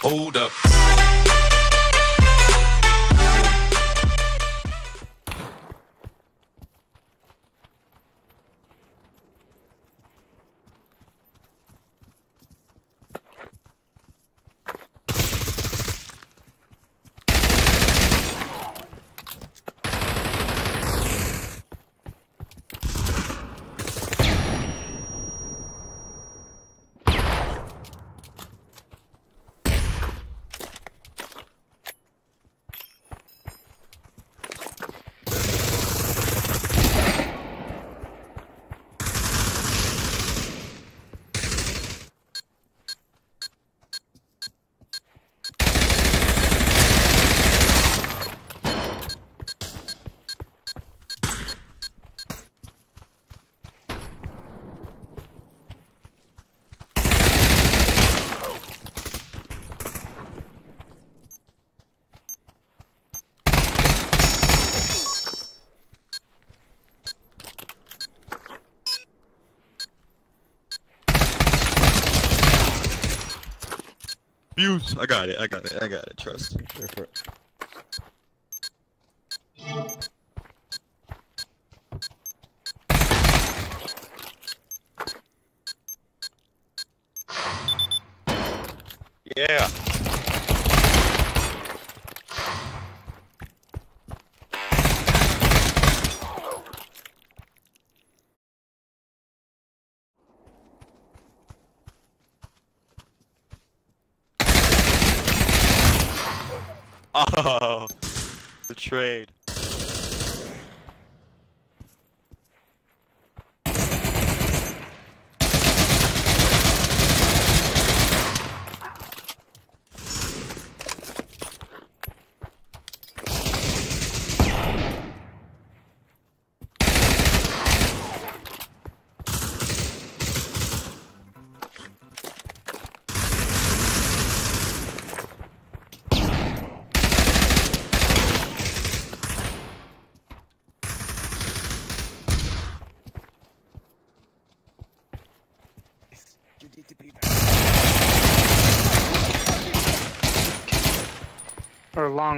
Hold up. Fuse. I got it, trust. Go for it. Yeah. Oh, the trade. You need to be back. Or long.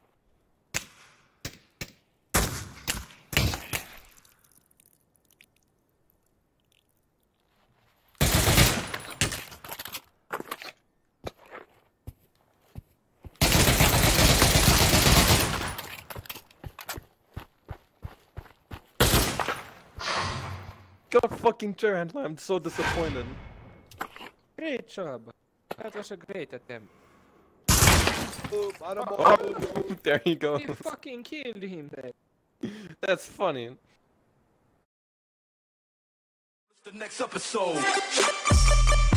Got a fucking chair handler. I'm so disappointed. Great job. That was a great attempt. Oh, there you go. You fucking killed him there. That's funny. The next episode.